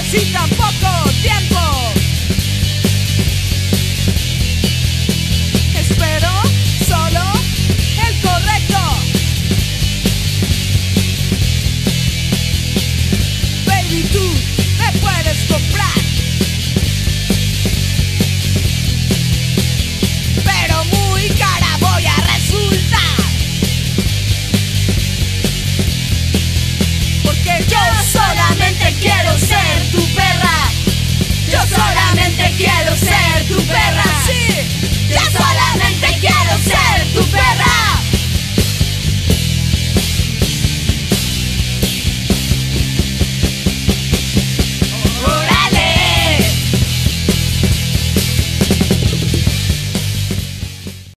necesitan poco tiempo. Espero solo el correcto. Baby, tú me puedes comprar.